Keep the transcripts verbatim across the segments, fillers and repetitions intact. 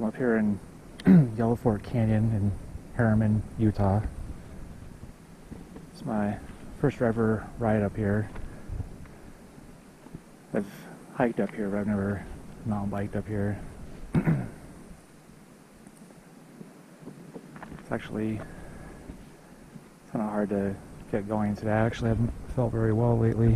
I'm up here in Yellow Fork Canyon in Herriman, Utah. It's my first ever ride up here. I've hiked up here, but I've never mountain biked up here. It's actually kind of hard to get going today. I actually haven't felt very well lately.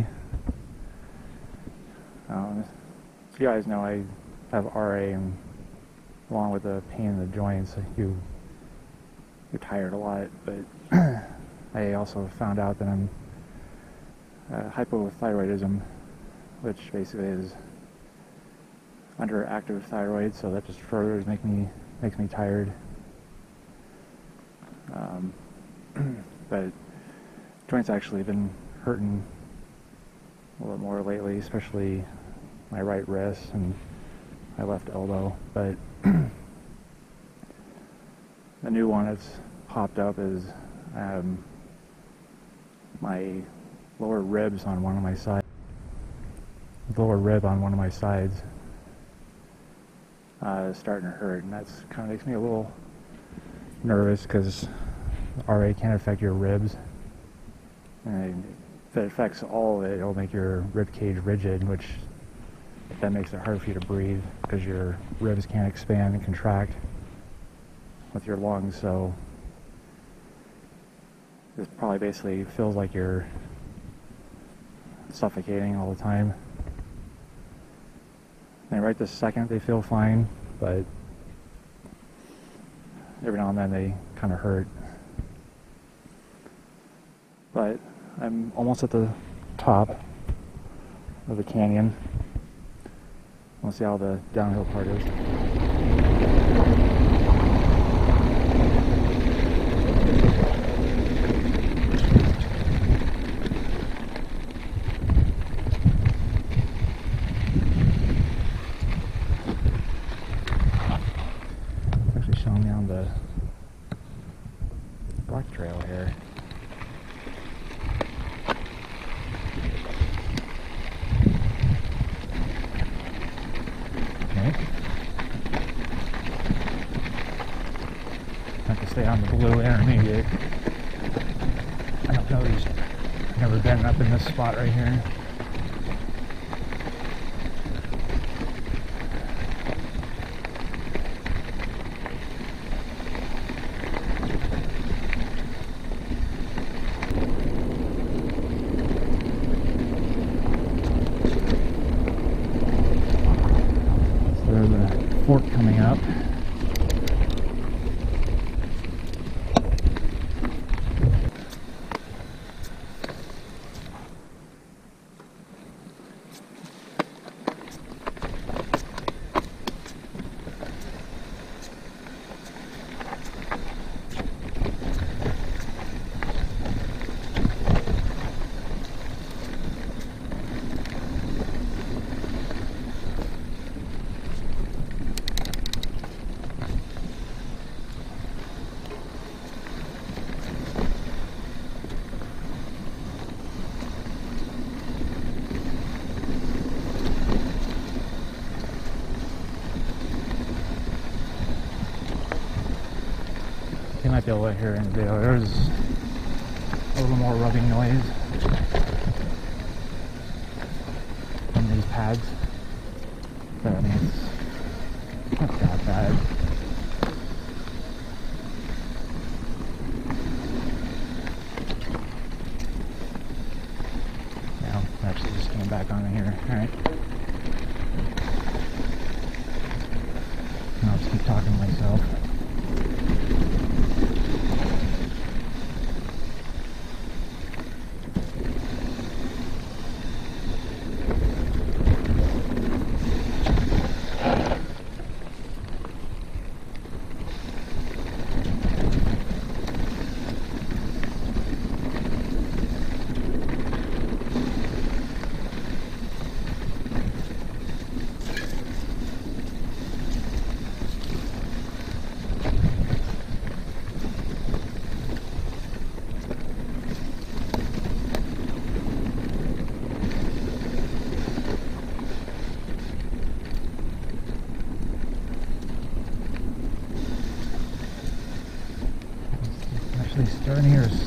Um, so you guys know I have R A, and along with the pain in the joints, you you're tired a lot. But I also found out that I'm uh, hypothyroidism, which basically is underactive thyroid, so that just further make me makes me tired. Um, but joints actually been hurting a little more lately, especially my right wrist and my left elbow. But the new one that's popped up is um, my lower ribs on one of my sides. Lower rib on one of my sides uh, is starting to hurt, and that's kind of makes me a little nervous because R A can affect your ribs, and if it affects all of it, it'll make your rib cage rigid, which that makes it hard for you to breathe because your ribs can't expand and contract with your lungs. So it probably basically feels like you're suffocating all the time. And right this second they feel fine, but every now and then they kind of hurt. But I'm almost at the top of the canyon. We'll see how the downhill part is. It's actually showing me on the black trail here. Have to stay on the blue intermediate. I don't know these. I've never been up in this spot right here. So there's a fork coming up. You might be able to hear in the video, there's a little more rubbing noise from these pads, but I mean, it's not that bad. Now, I'm actually just coming back on in here. Alright. I'll just keep talking to myself.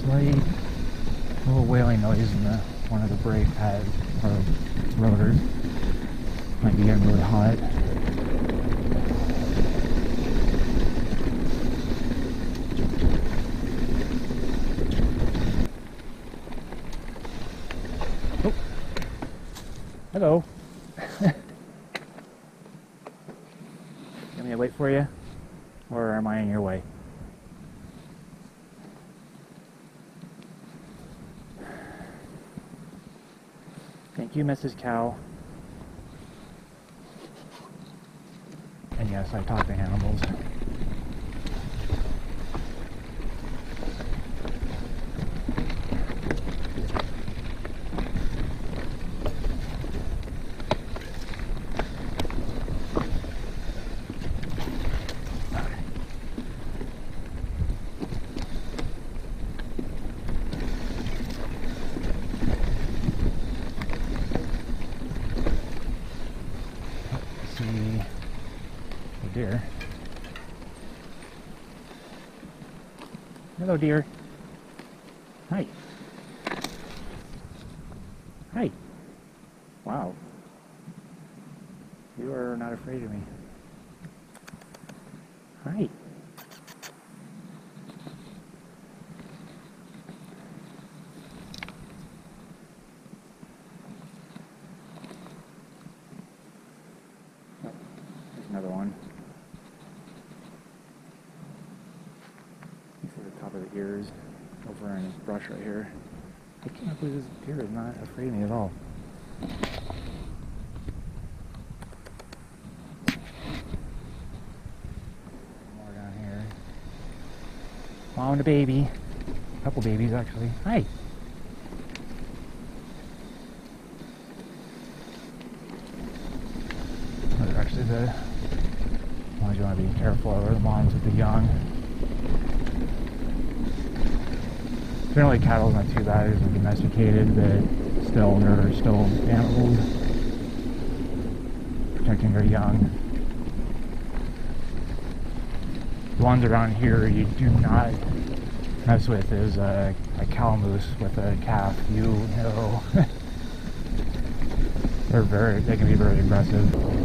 slight little wailing noise in the one of the brake pads or rotors. Might be getting really hot. Oh. Hello. Want me to wait for you? Or am I in your way? Thank you, Missus Cow. And yes, I talk to animals. Deer. Hello, deer. Hi. Hi. Wow. You are not afraid of me. Hi. Oh, there's another one. Top of the ears, over in his brush right here. I can't believe this deer is not afraid of me at all. More down here. Mom and a baby. A couple babies actually. Hi. Those are actually the ones you want to be careful of, are the moms with the young. Generally, cattle's not too bad because they're domesticated, but still, they're still animals, protecting their young. The ones around here you do not mess with is a, a cow moose with a calf. You know, they're very, they can be very aggressive.